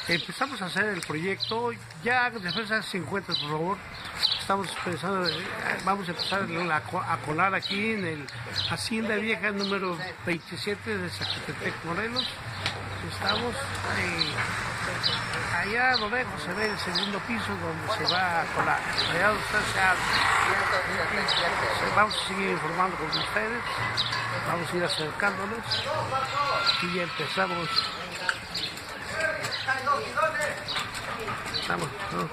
Empezamos a hacer el proyecto, ya después de 50, por favor, estamos pensando, vamos a empezar a colar aquí en el Hacienda Vieja número 27 de Zacatepec, Morelos. Estamos allá a lo lejos se ve el segundo piso donde se va a colar. Allá donde está vamos a seguir informando con ustedes, vamos a ir acercándonos y ya empezamos. Vamos, ¿no?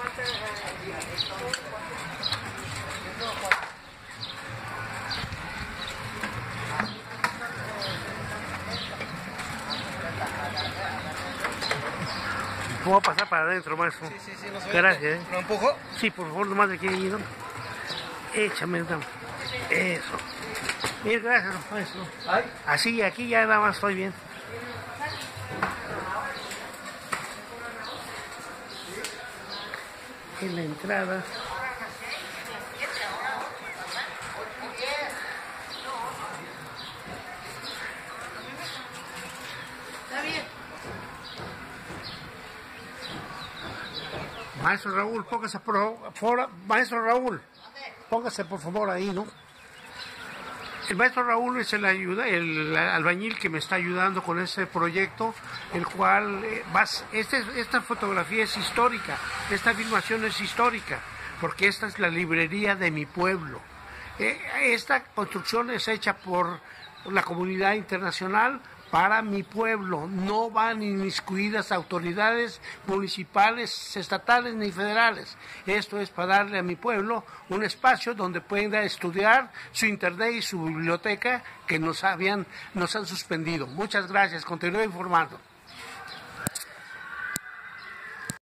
¿Cómo va a pasar para adentro, maestro? Sí, Gracias. ¿Lo empujo? Sí, por favor, nomás de aquí, ¿no? Échame, no. Eso. Mil gracias, maestro. ¿Ay? Así, aquí ya nada más estoy bien. En la entrada. Maestro Raúl, póngase por favor, maestro Raúl, póngase por favor ahí, ¿no? El maestro Raúl es el albañil que me está ayudando con este proyecto, el cual esta fotografía es histórica, esta filmación es histórica, porque esta es la librería de mi pueblo. Esta construcción es hecha por la comunidad internacional para mi pueblo. No van inmiscuidas autoridades municipales, estatales ni federales. Esto es para darle a mi pueblo un espacio donde puedan estudiar su internet y su biblioteca que nos han suspendido. Muchas gracias. Continúe informando.